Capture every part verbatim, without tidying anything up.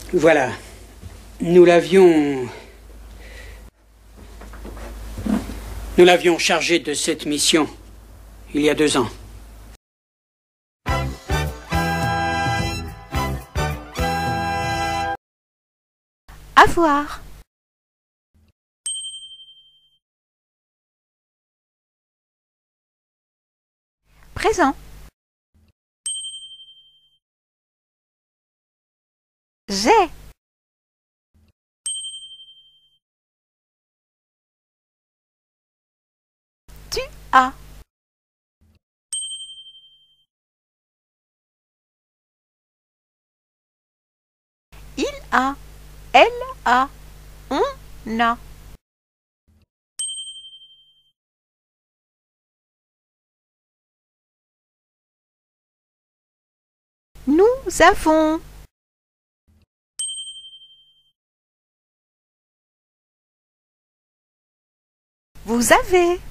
Voilà. Nous l'avions... Nous l'avions chargé de cette mission il y a deux ans. Avoir. Présent. J'ai. Tu as. Il a. Elle a. On a. Nous avons. Vous avez.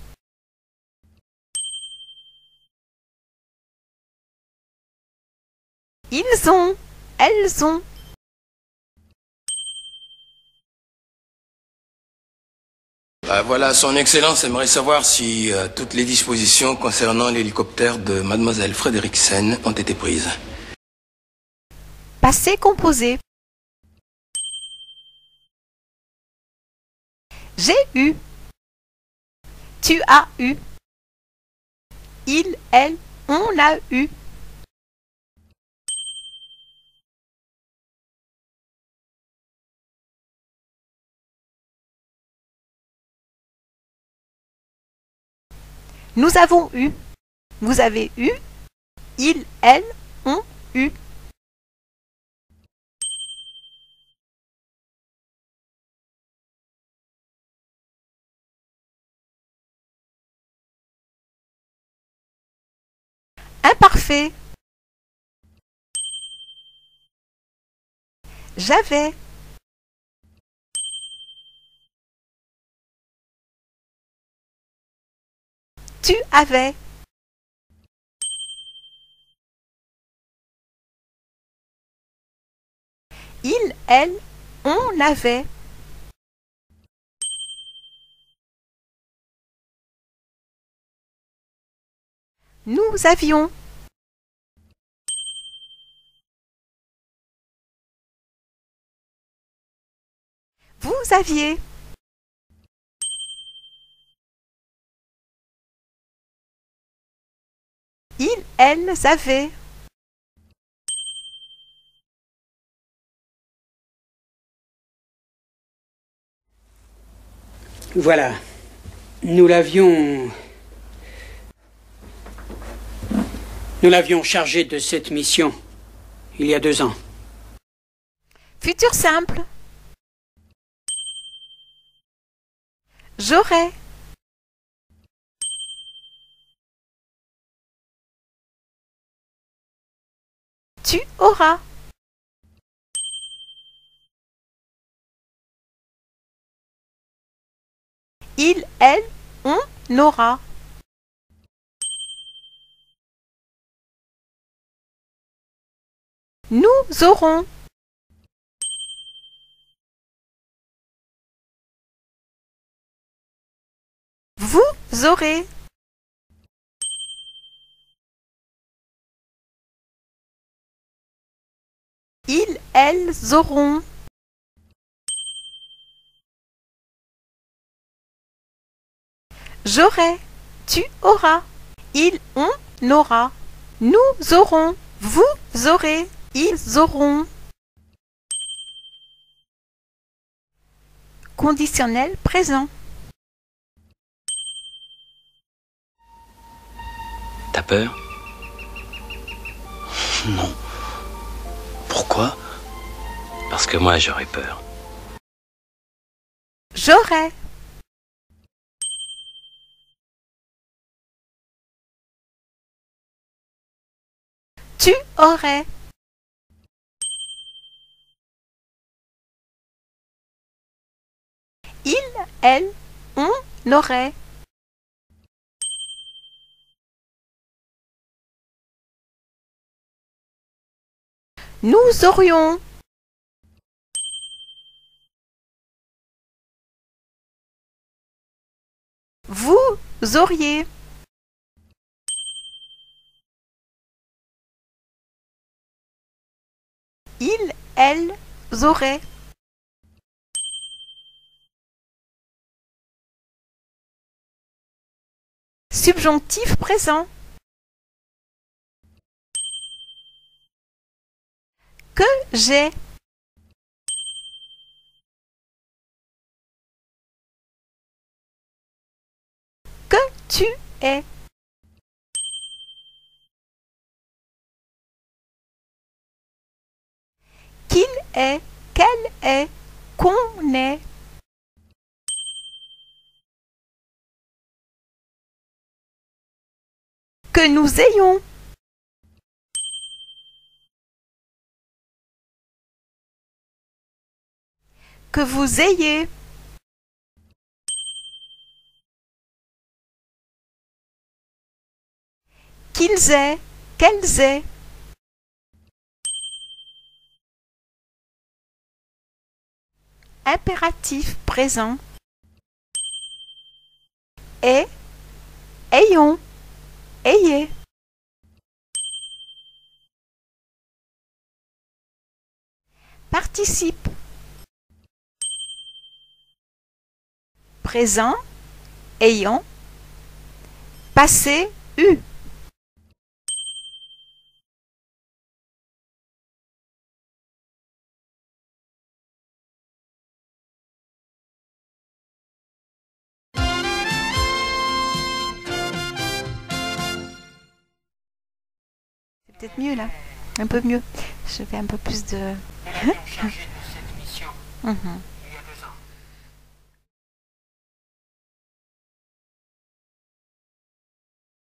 Ils ont. Elles ont. Ah, voilà, Son Excellence aimerait savoir si euh, toutes les dispositions concernant l'hélicoptère de Mademoiselle Frederiksen ont été prises. Passé composé. J'ai eu. Tu as eu. Il, elle, on a eu. Nous avons eu. Vous avez eu. Il, elle, ont eu. Imparfait. J'avais. Tu avais. Il, elle, on avait. Nous avions. Vous aviez. Ils, elles avaient. Voilà. Nous l'avions... Nous l'avions chargé de cette mission il y a deux ans. Futur simple. J'aurais. Tu auras. Il, elle, on aura. Nous aurons. Vous aurez. Ils, elles auront. J'aurai. Tu auras. Ils, on aura. Nous aurons. Vous aurez. Ils auront. Conditionnel présent. T'as peur? Non. Pourquoi? Parce que moi j'aurais peur. J'aurais. Tu aurais. Il, elle, on aurait. Nous aurions. auriez. Il, elle, auraient. Subjonctif présent. Que j'ai. Que tu es. Qu'il est, qu'elle est, qu'on est. Que nous ayons. Que vous ayez. Qu'ils aient, qu'elles aient. Impératif présent. Est, ayons, ayez. Participe. Présent, ayant. Passé, eu. C'est peut-être mieux là, un peu mieux. Je fais un peu plus de... Nous l'avions chargé de cette mission. Mhm.